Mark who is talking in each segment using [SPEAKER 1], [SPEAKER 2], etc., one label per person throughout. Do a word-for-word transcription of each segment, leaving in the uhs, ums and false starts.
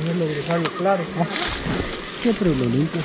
[SPEAKER 1] tenerlo dejarlo claro.
[SPEAKER 2] Ah, siempre lo limpio.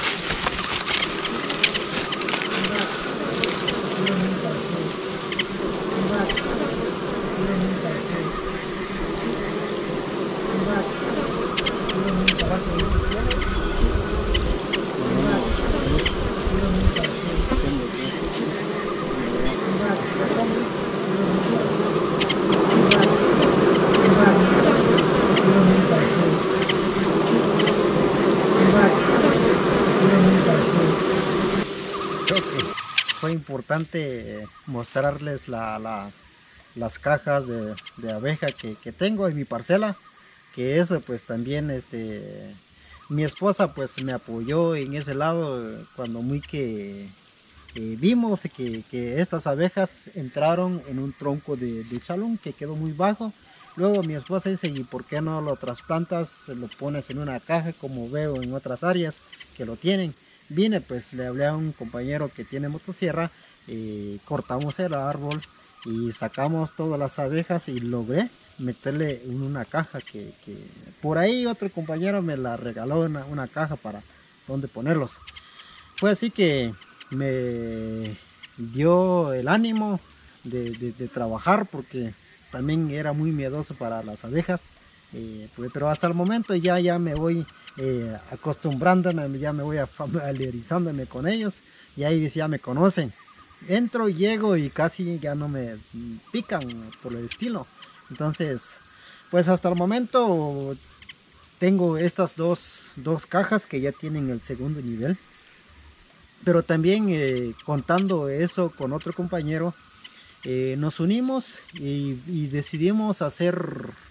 [SPEAKER 2] Creo que fue importante mostrarles la, la, las cajas de, de abeja que, que tengo en mi parcela, que eso pues también este mi esposa pues me apoyó en ese lado cuando muy que eh, vimos que, que estas abejas entraron en un tronco de, de chalún que quedó muy bajo. Luego mi esposa dice, ¿y por qué no lo trasplantas, lo pones en una caja como veo en otras áreas que lo tienen? Vine, pues le hablé a un compañero que tiene motosierra, eh, cortamos el árbol y sacamos todas las abejas y logré meterle en una caja que, que por ahí otro compañero me la regaló, una, una caja para donde ponerlos. Fue así que me dio el ánimo de, de, de trabajar, porque también era muy miedoso para las abejas, eh, pues, pero hasta el momento ya, ya me voy eh, acostumbrándome, ya me voy familiarizándome con ellos, y ellos ya me conocen. Entro, llego y casi ya no me pican por el estilo. Entonces, pues hasta el momento tengo estas dos, dos cajas que ya tienen el segundo nivel. Pero también eh, contando eso con otro compañero, eh, nos unimos y, y decidimos hacer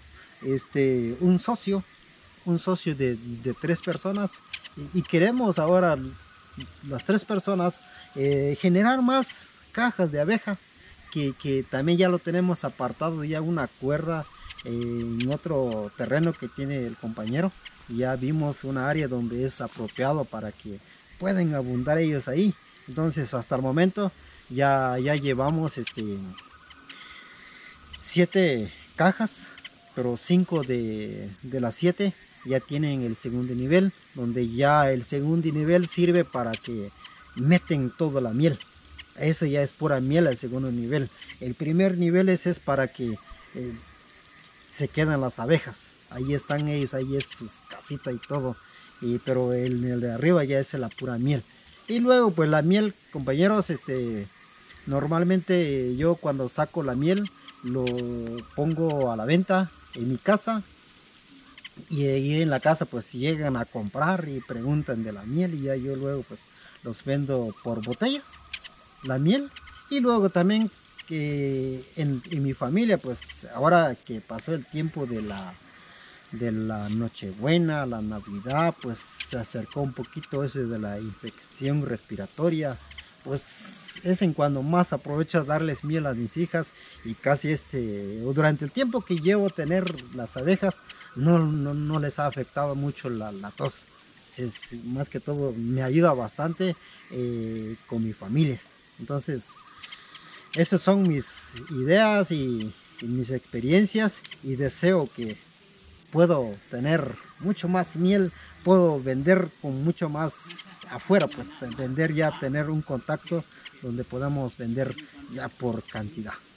[SPEAKER 2] este, un socio, un socio de, de tres personas, y, y queremos ahora las tres personas eh, generar más cajas de abeja, que, que también ya lo tenemos apartado, ya una cuerda eh, en otro terreno que tiene el compañero. Ya vimos una área donde es apropiado para que pueden abundar ellos ahí. Entonces hasta el momento ya, ya llevamos este siete cajas, pero cinco de, de las siete ya tienen el segundo nivel, donde ya el segundo nivel sirve para que meten toda la miel. Eso ya es pura miel el segundo nivel. El primer nivel es, es para que eh, se quedan las abejas. Ahí están ellos, ahí es sus casitas y todo. Y, pero el, el de arriba ya es la pura miel. Y luego pues la miel, compañeros, este, normalmente yo cuando saco la miel lo pongo a la venta en mi casa. Y ahí en la casa pues llegan a comprar y preguntan de la miel, y ya yo luego pues los vendo por botellas, la miel. Y luego también que en, en mi familia, pues ahora que pasó el tiempo de la de la Nochebuena, la Navidad, pues se acercó un poquito ese de la infección respiratoria, pues es en cuando más aprovecho a darles miel a mis hijas. Y casi este durante el tiempo que llevo tener las abejas no, no, no les ha afectado mucho la, la tos. Es, más que todo me ayuda bastante eh, con mi familia. Entonces esas son mis ideas y, y mis experiencias, y deseo que puedo tener mucho más miel, puedo vender con mucho más afuera, pues vender ya, tener un contacto donde podamos vender ya por cantidad.